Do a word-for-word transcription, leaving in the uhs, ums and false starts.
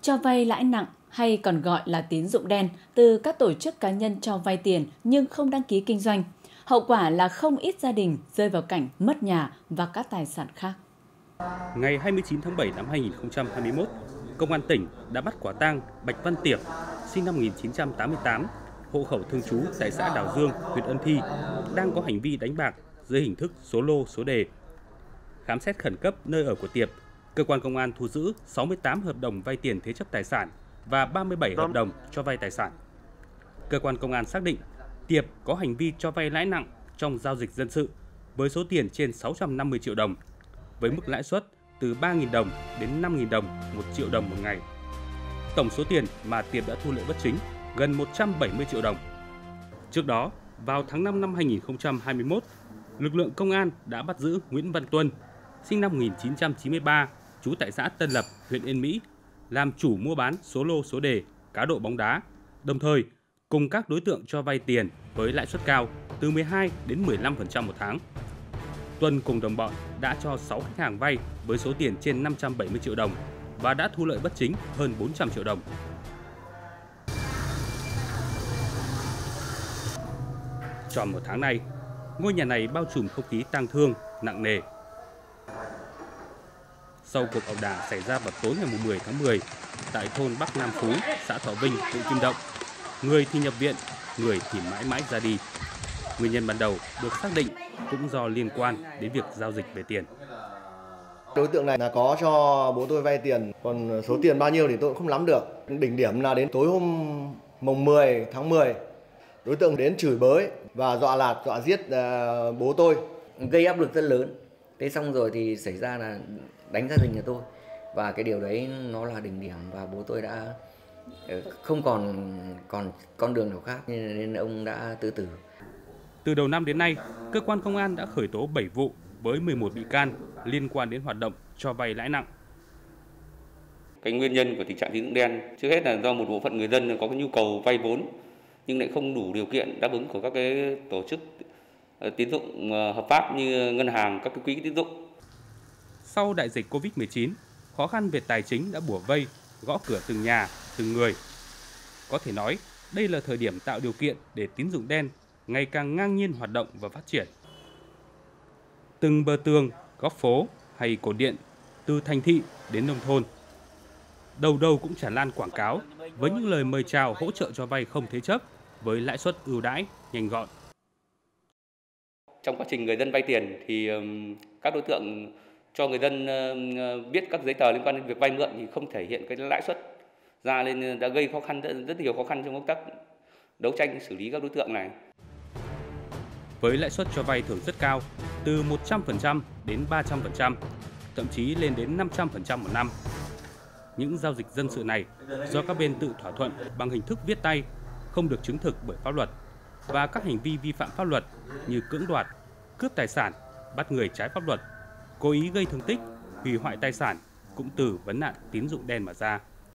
Cho vay lãi nặng hay còn gọi là tín dụng đen từ các tổ chức cá nhân cho vay tiền nhưng không đăng ký kinh doanh. Hậu quả là không ít gia đình rơi vào cảnh mất nhà và các tài sản khác. Ngày hai mươi chín tháng bảy năm hai nghìn không trăm hai mươi mốt, Công an tỉnh đã bắt quả tang Bạch Văn Tiệp, sinh năm một nghìn chín trăm tám mươi tám, hộ khẩu thường trú tại xã Đào Dương, huyện Ân Thi, đang có hành vi đánh bạc dưới hình thức số lô số đề. Khám xét khẩn cấp nơi ở của Tiệp, cơ quan công an thu giữ sáu mươi tám hợp đồng vay tiền thế chấp tài sản và ba mươi bảy hợp đồng cho vay tài sản. Cơ quan công an xác định Tiệp có hành vi cho vay lãi nặng trong giao dịch dân sự với số tiền trên sáu trăm năm mươi triệu đồng, với mức lãi suất từ ba nghìn đồng đến năm nghìn đồng một triệu đồng một ngày. Tổng số tiền mà Tiệp đã thu lợi bất chính gần một trăm bảy mươi triệu đồng. Trước đó, vào tháng năm năm hai nghìn không trăm hai mươi mốt, lực lượng công an đã bắt giữ Nguyễn Văn Tuân, sinh năm một nghìn chín trăm chín mươi ba, trú tại xã Tân Lập, huyện Yên Mỹ, làm chủ mua bán số lô số đề, cá độ bóng đá, đồng thời cùng các đối tượng cho vay tiền với lãi suất cao từ mười hai đến mười lăm phần trăm một tháng. Tuân cùng đồng bọn đã cho sáu khách hàng vay với số tiền trên năm trăm bảy mươi triệu đồng và đã thu lợi bất chính hơn bốn trăm triệu đồng. Tròn một tháng nay, ngôi nhà này bao trùm không khí tang thương, nặng nề. Sau cuộc ẩu đả xảy ra vào tối ngày mười tháng mười tại thôn Bắc Nam Phú, xã Thọ Vinh, huyện Kim Động, người thì nhập viện, người thì mãi mãi ra đi. Nguyên nhân ban đầu được xác định cũng do liên quan đến việc giao dịch về tiền. Đối tượng này là có cho bố tôi vay tiền, còn số tiền bao nhiêu thì tôi cũng không nắm được. Đỉnh điểm là đến tối hôm mùng mười tháng mười, đối tượng đến chửi bới và dọa lạt, dọa giết uh, bố tôi. Gây áp lực rất lớn. Thế xong rồi thì xảy ra là đánh gia đình nhà tôi. Và cái điều đấy nó là đỉnh điểm và bố tôi đã không còn còn con đường nào khác nên ông đã tự tử. Từ đầu năm đến nay, cơ quan công an đã khởi tố bảy vụ với mười một bị can liên quan đến hoạt động cho vay lãi nặng. Cái nguyên nhân của tình trạng tín dụng đen trước hết là do một bộ phận người dân có cái nhu cầu vay vốn nhưng lại không đủ điều kiện đáp ứng của các cái tổ chức tín dụng hợp pháp như ngân hàng, các cái quỹ tín dụng. Sau đại dịch Covid mười chín, khó khăn về tài chính đã bủa vây, gõ cửa từng nhà, từng người. Có thể nói, đây là thời điểm tạo điều kiện để tín dụng đen ngày càng ngang nhiên hoạt động và phát triển. Từng bờ tường, góc phố hay cột điện, từ thành thị đến nông thôn, đầu đầu cũng tràn lan quảng cáo với những lời mời chào hỗ trợ cho vay không thế chấp với lãi suất ưu đãi, nhanh gọn. Trong quá trình người dân vay tiền thì các đối tượng cho người dân biết các giấy tờ liên quan đến việc vay mượn thì không thể hiện cái lãi suất ra, nên đã gây khó khăn rất, rất nhiều khó khăn trong công tác đấu tranh xử lý các đối tượng này. Với lãi suất cho vay thường rất cao, từ một trăm phần trăm đến ba trăm phần trăm, thậm chí lên đến năm trăm phần trăm một năm. Những giao dịch dân sự này do các bên tự thỏa thuận bằng hình thức viết tay, không được chứng thực bởi pháp luật, và các hành vi vi phạm pháp luật như cưỡng đoạt, cướp tài sản, bắt người trái pháp luật, cố ý gây thương tích, hủy hoại tài sản cũng từ vấn nạn tín dụng đen mà ra.